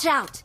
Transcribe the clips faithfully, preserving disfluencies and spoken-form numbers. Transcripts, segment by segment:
Watch out!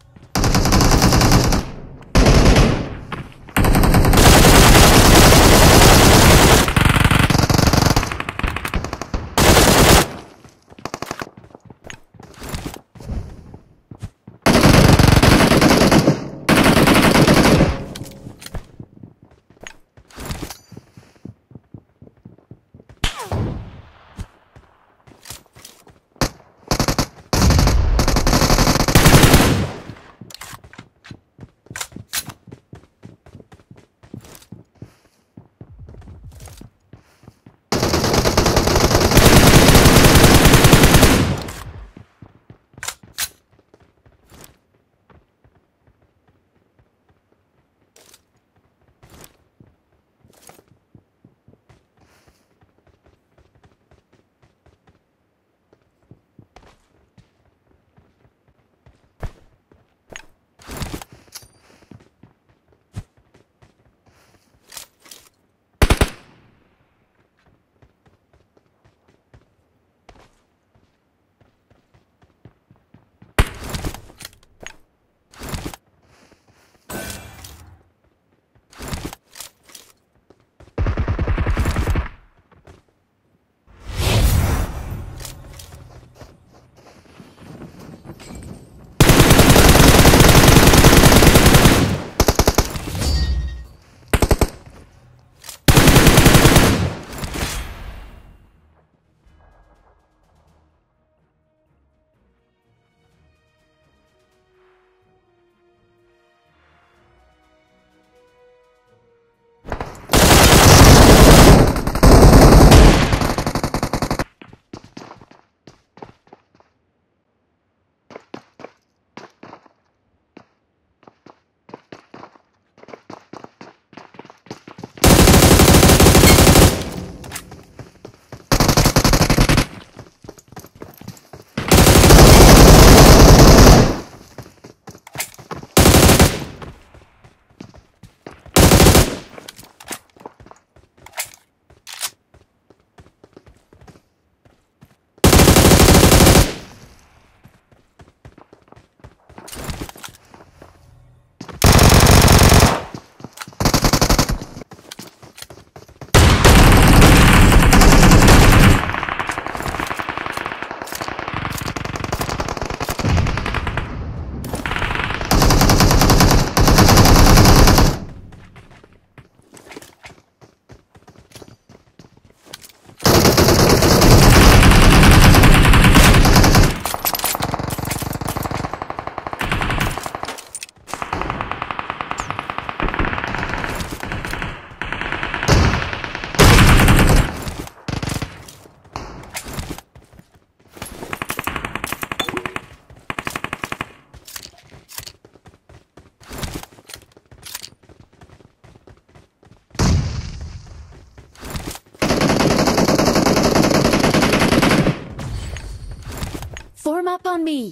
Form up on me!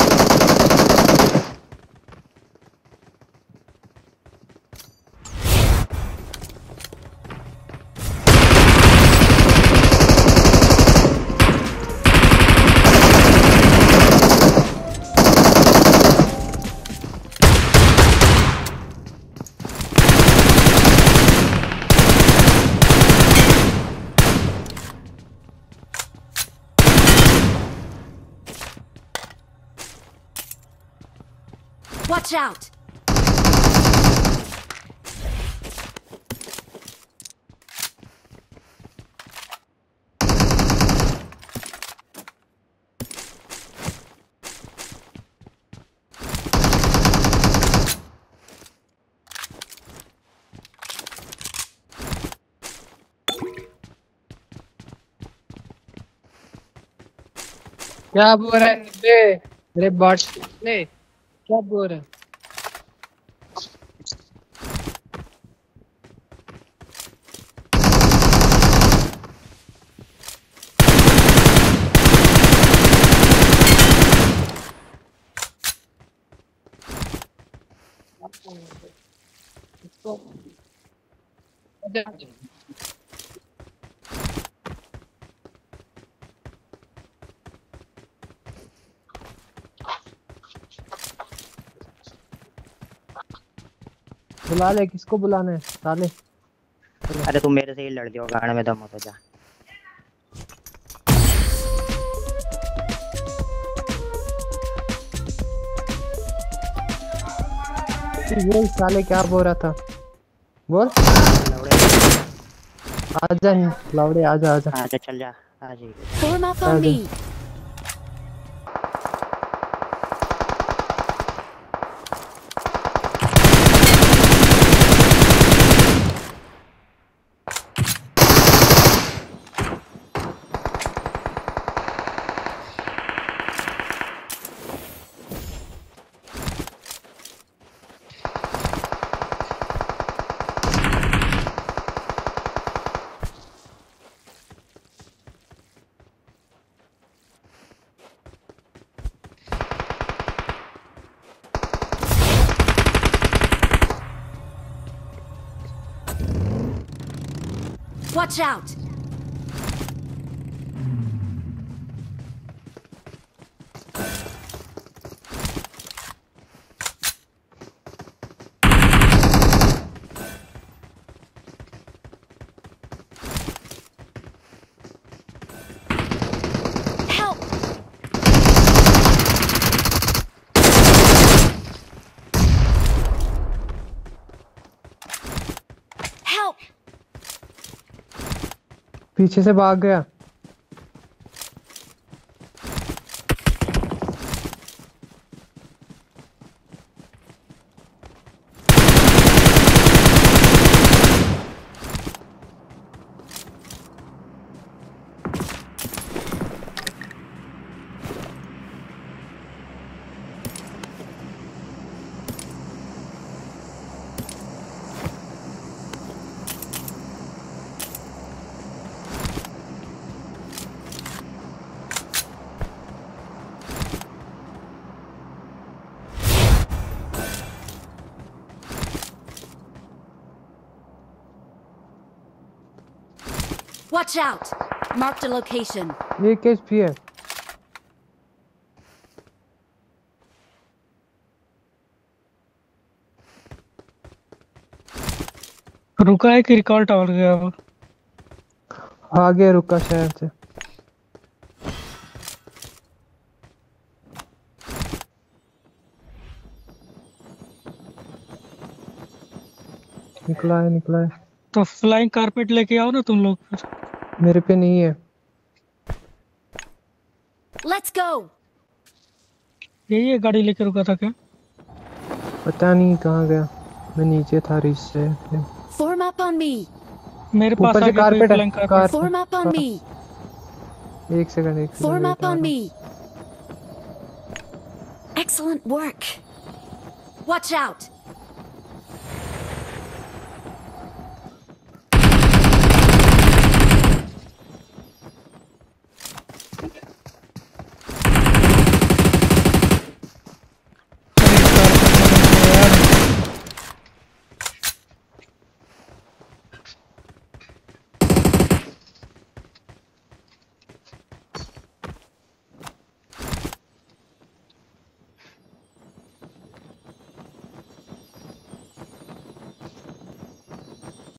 Watch out! क्या बोल रहा है बे? मेरे बॉट ने क्या बोल रहा है? इसको बुला ले, किसको बुलाना है साले? अरे तू मेरे से ही लड़ दियो, गाड़ में दम हो तो जा। बोल साले, क्या बोल रहा था? बोल। आजा लौड़े, आजा आजा आजा, चल जा, आ जाइए। Form up on me. Watch out! Help! Help! पीछे से भाग गया। Watch out! Marked a location. ये केस भी है। रुका है कि रिकॉल टावर गया वो? आगे रुका शायद से। निकला है निकला है। तो फ्लाइंग कारपेट लेके आओ ना तुम लोग फिर। मेरे पे नहीं है। Let's go! यही है, गाड़ी लेके रुका था क्या? पता नहीं कहाँ गया, मैं नीचे था रिच से। Form up on me. मेरे पास ऊपर से आगे कोई कारपेट है। Flying carpet. Car Form up on me. एक सेकंड एक second Form wait up on आ me. Excellent work. Watch out!